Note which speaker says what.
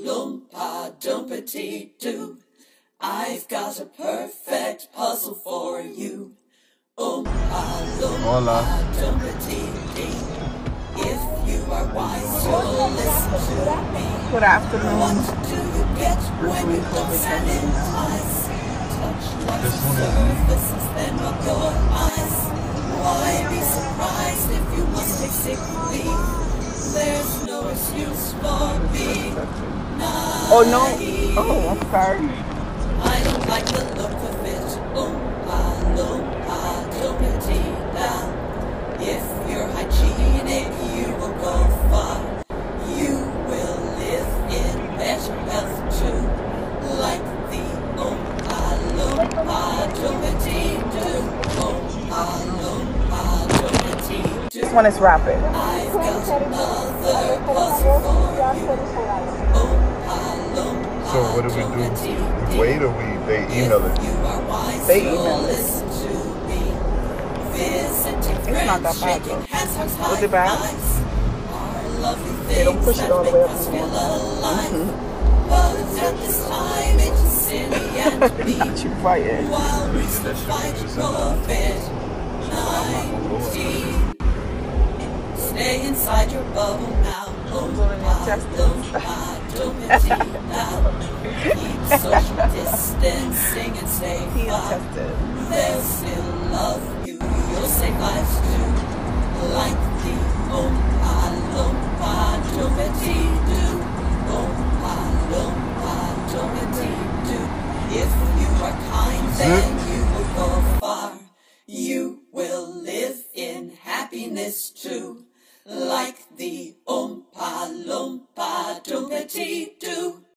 Speaker 1: Loompa Doompity Doo. I've got a perfect puzzle for you. Oompa Loompa Doompity Dee. If you are wise, you'll listen to me.
Speaker 2: Good afternoon.
Speaker 1: What do you get when you don't sanitize? Touch lots of surfaces, then rub your eyes. Why be surprised if you must take sick leave? There's no excuse for being naive.
Speaker 2: Oh no! Oh, I'm sorry.
Speaker 1: I don't like the look of it. Oompa Loompa Doompity Da. If you're hygienic, you will go far. You will live in better health too. Like the Oompa Loompa Doompity Doo. Oompa Loompa Doompity Doo.
Speaker 2: This one is rapid.
Speaker 1: I've got another puzzle for you. Oompa Loompa
Speaker 3: So what do we do? Wait or they email it?
Speaker 2: They email it.
Speaker 1: It's
Speaker 2: not that bad though. Was it bad? They don't push it all the way up anymore.
Speaker 1: But at this time it's silly and me.
Speaker 2: Not you fighting.
Speaker 1: While we still fight COVID-19. Stay inside your bubble now. Keep social distancing and stay far. They'll still love you. You'll save lives too. Like the Oompa Loompa Doompity Doo. Oompa Loompa Doompity Doo. If you are kind, then you will go far. You will live in happiness too. Like the Oompa Loompa Doompity Doo.